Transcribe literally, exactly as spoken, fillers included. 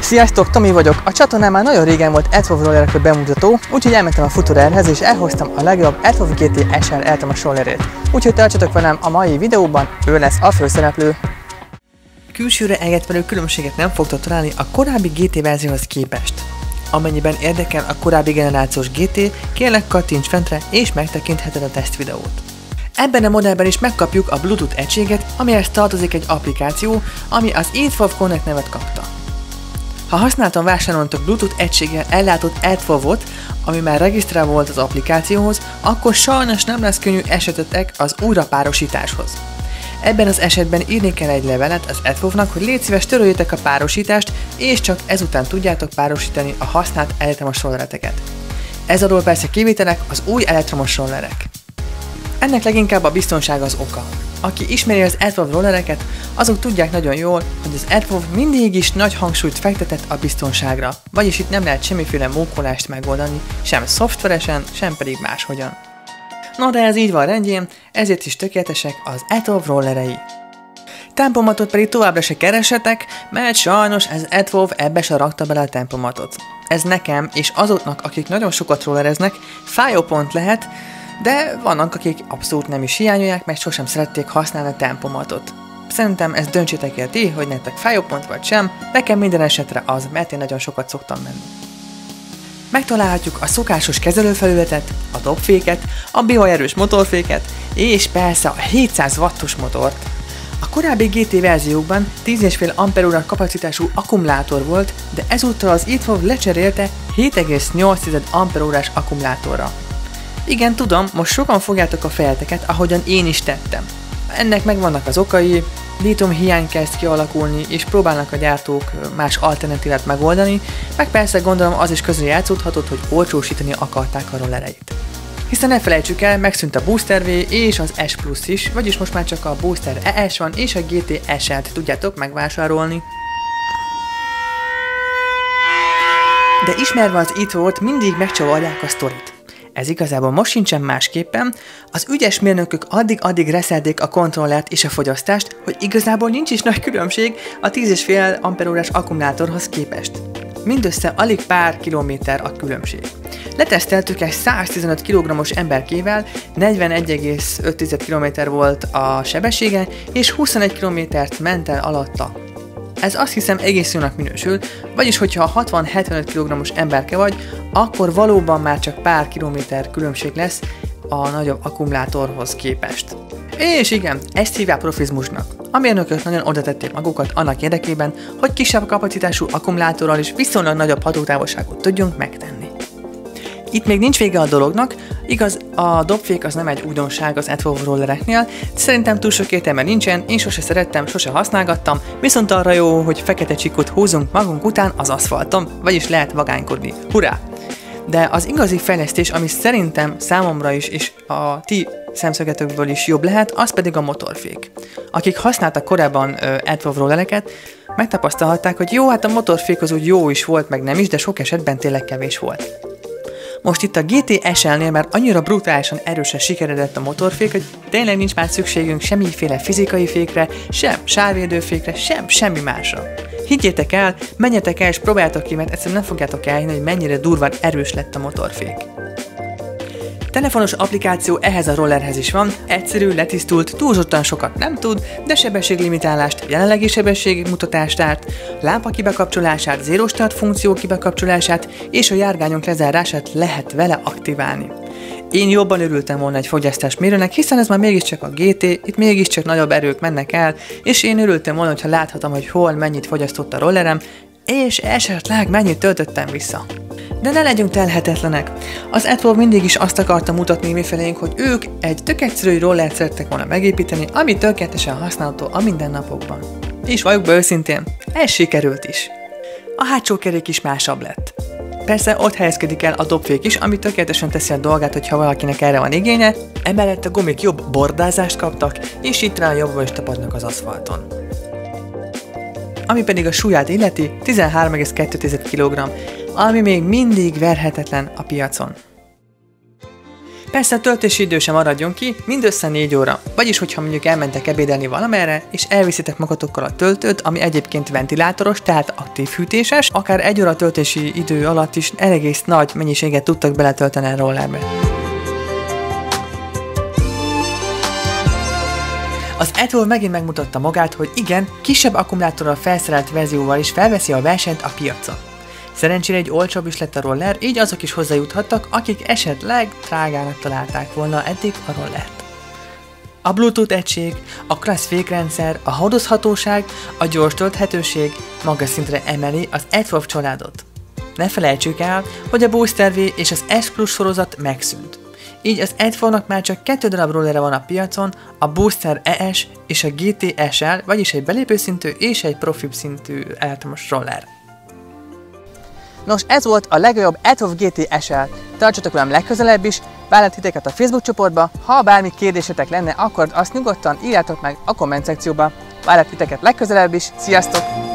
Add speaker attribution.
Speaker 1: Sziasztok, Tomi vagyok. A csatornán már nagyon régen volt Edwov rollerekről bemutató, úgyhogy elmentem a Futurerhez és elhoztam a legjobb Edwov gé té es el elektromos rollerét. Úgyhogy tartsatok velem a mai videóban, ő lesz a főszereplő. Külsőre elgetvelő különbséget nem fogtok találni a korábbi gé té verzióhoz képest. Amennyiben érdekel a korábbi generációs gé té, kérlek kattints fentre és megtekintheted a tesztvideót. Ebben a modellben is megkapjuk a Bluetooth egységet, amihez tartozik egy applikáció, ami az Edwov Connect nevet kapta. Ha használtan vásároltok Bluetooth egységgel ellátott Edwovot, ami már regisztrálva volt az applikációhoz, akkor sajnos nem lesz könnyű esetetek az újrapárosításhoz. Ebben az esetben írni kell egy levelet az Edwovnak, hogy légy szíves, töröljétek a párosítást, és csak ezután tudjátok párosítani a használt elektromos rollereteket. Ez alól persze kivételek az új elektromos rollerek. Ennek leginkább a biztonság az oka. Aki ismeri az Edwov rollereket, azok tudják nagyon jól, hogy az Edwov mindig is nagy hangsúlyt fektetett a biztonságra, vagyis itt nem lehet semmiféle mókolást megoldani, sem szoftveresen, sem pedig máshogyan. No, de ez így van rendjén, ezért is tökéletesek az Edwov rollerei. Tempomatot pedig továbbra se keressetek, mert sajnos ez Edwov ebbe se rakta bele a tempomatot. Ez nekem és azoknak, akik nagyon sokat rollereznek, fájó pont lehet, de vannak, akik abszolút nem is hiányolják, mert sosem szerették használni a tempomatot. Szerintem ezt döntsétek el ti, hogy nektek fájó pont vagy sem, nekem minden esetre az, mert én nagyon sokat szoktam menni. Megtalálhatjuk a szokásos kezelőfelületet, a dobféket, a bihaerős motorféket, és persze a hétszáz wattos motort. A korábbi gé té verziókban tíz egész öt amperórás kapacitású akkumulátor volt, de ezúttal az Edwov lecserélte hét egész nyolc amperórás akkumulátorra. Igen, tudom, most sokan fogjátok a fejeteket, ahogyan én is tettem. Ennek megvannak az okai, lítium hiány kezd kialakulni, és próbálnak a gyártók más alternatívát megoldani, meg persze gondolom az is közre játszódhatott, hogy olcsósítani akarták a rollereit. Hiszen ne felejtsük el, megszűnt a Booster V és az S Plus is, vagyis most már csak a Booster E S van és a gé té es el-t tudjátok megvásárolni. De ismerve az Edwovot mindig megcsavarják a sztorit. Ez igazából most sincsen másképpen, az ügyes mérnökök addig-addig reszelték a kontrollert és a fogyasztást, hogy igazából nincs is nagy különbség a tíz egész öt amperórás akkumulátorhoz képest. Mindössze alig pár kilométer a különbség. Leteszteltük egy száztizenöt kilogrammos emberkével, negyvenegy egész öt kilométer volt a sebessége, és huszonegy kilométert ment el alatta. Ez azt hiszem egész jónak minősül, vagyis hogyha a hatvan-hetvenöt kilogrammos emberke vagy, akkor valóban már csak pár kilométer különbség lesz a nagyobb akkumulátorhoz képest. És igen, ezt hívják profizmusnak. A mérnökök nagyon oda tették magukat annak érdekében, hogy kisebb kapacitású akkumulátorral is viszonylag nagyobb hatótávolságot tudjunk megtenni. Itt még nincs vége a dolognak, igaz, a dobfék az nem egy újdonság az Edwov rollereknél, szerintem túl sok értelme nincsen, én sose szerettem, sose használgattam, viszont arra jó, hogy fekete csíkot húzunk magunk után az aszfalton, vagyis lehet vagánykodni. Hurrá! De az igazi fejlesztés, ami szerintem számomra is, és a ti szemszögetőkből is jobb lehet, az pedig a motorfék. Akik használtak korábban uh, Edwov rollereket, megtapasztalhatták, hogy jó, hát a motorfék az úgy jó is volt, meg nem is, de sok esetben tényleg kevés volt. Most itt a gé té es el-nél már annyira brutálisan erősen sikeredett a motorfék, hogy tényleg nincs már szükségünk semmiféle fizikai fékre, sem sávvédőfékre, sem semmi másra. Higgyétek el, menjetek el és próbáljátok ki, mert egyszerűen nem fogjátok elhinni, hogy mennyire durván erős lett a motorfék. Telefonos applikáció ehhez a rollerhez is van, egyszerű, letisztult, túlzottan sokat nem tud, de sebességlimitálást, jelenlegi sebességmutatást árt, lámpa kibekapcsolását, zero start funkció kibekapcsolását és a járgányok lezárását lehet vele aktiválni. Én jobban örültem volna egy fogyasztásmérőnek, hiszen ez már mégiscsak a gé té, itt mégiscsak nagyobb erők mennek el, és én örültem volna, hogyha láthatom, hogy hol mennyit fogyasztott a rollerem, és esetleg mennyit töltöttem vissza. De ne legyünk telhetetlenek. Az Edwov mindig is azt akarta mutatni mifelénk, hogy ők egy tök egyszerű rollert szerettek volna megépíteni, ami tökéletesen használható a mindennapokban. És valljuk be őszintén, ez sikerült is. A hátsó kerék is másabb lett. Persze ott helyezkedik el a dobfék is, ami tökéletesen teszi a dolgát, hogyha valakinek erre van igénye, emellett a gumik jobb bordázást kaptak, és itt rá jobban is tapadnak az aszfalton. Ami pedig a súlyát illeti, tizenhárom egész kettő kilogramm, ami még mindig verhetetlen a piacon. Persze a töltési idő sem maradjon ki, mindössze négy óra. Vagyis, hogyha mondjuk elmentek ebédelni valamerre, és elviszitek magatokkal a töltőt, ami egyébként ventilátoros, tehát aktív hűtéses, akár egy óra töltési idő alatt is egész nagy mennyiséget tudtak beletölteni a rollerbe. Az Etvov megint megmutatta magát, hogy igen, kisebb akkumulátorral felszerelt verzióval is felveszi a versenyt a piacon. Szerencsére egy olcsóbb is lett a roller, így azok is hozzájuthattak, akik esetleg drágának találták volna eddig a rollert. A Bluetooth egység, a klassz fékrendszer, a hordozhatóság, a gyors tölthetőség magas szintre emeli az Etvov családot. Ne felejtsük el, hogy a Booster V és az S Plus sorozat megszűnt. Így az Etvovnak már csak kettő darab rollere van a piacon, a Booster E S és a G T S L, vagyis egy belépőszintű és egy profibb szintű elektromos roller. Nos, ez volt a legjobb Etvov G T S L. Tartsatok velem legközelebb is, várlak titeket a Facebook csoportba, ha bármi kérdésetek lenne, akkor azt nyugodtan írjátok meg a komment szekcióba. Várlak titeket legközelebb is, sziasztok!